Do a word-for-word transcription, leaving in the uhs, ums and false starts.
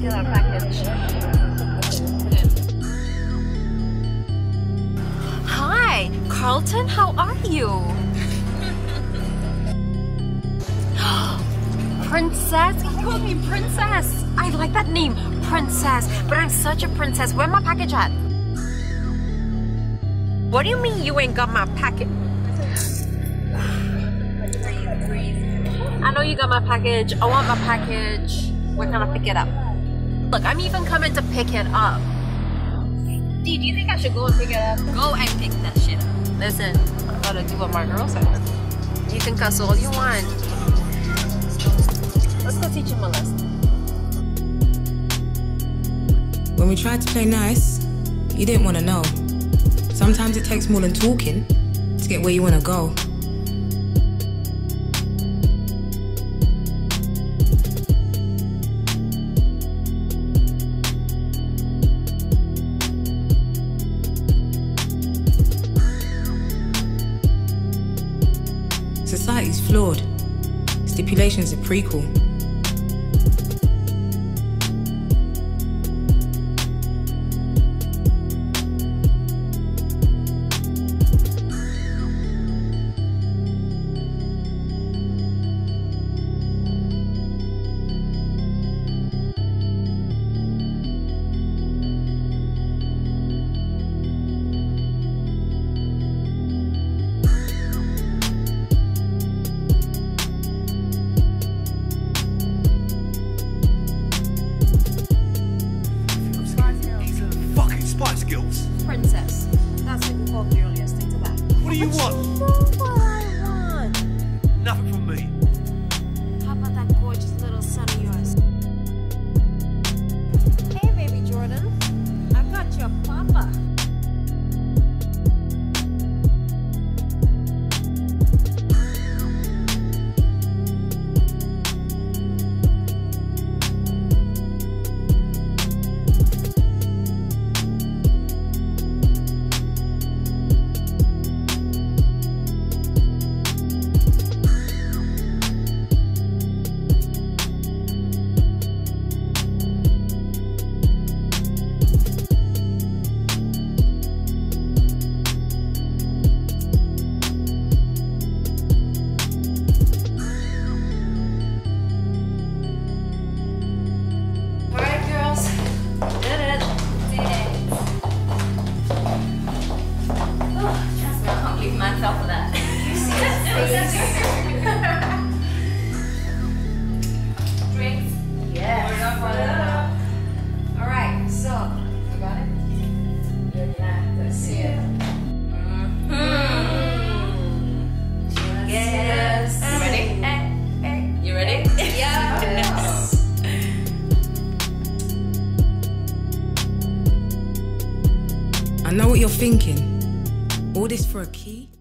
get our package. Hi, Carlton, how are you? Princess? He called me Princess. I like that name, Princess. But I'm such a princess. Where's my package at? What do you mean you ain't got my package? I know you got my package. I want my package. We're gonna pick it up. Look, I'm even coming to pick it up. D, do you think I should go and pick it up? Go and pick that shit up. Listen, I gotta do what my girl says. You can cuss all you want. Let's go teach him a lesson. When we tried to play nice, you didn't want to know. Sometimes it takes more than talking to get where you want to go. Society's flawed. Stipulations are prequel. Spice Girls. Princess. That's what you called me earlier. Stick to that. What do you But want? You know what I want. Nothing from me. How about that gorgeous little son of yours? Hey, baby Jordan. I've got your papa. Myself for that. You see Drinks? Yes. Alright, so you got it? Yeah, let's see it. Mm-hmm. Yes. You ready? Eh, eh. You ready? Yes. I know what you're thinking. All this for a key?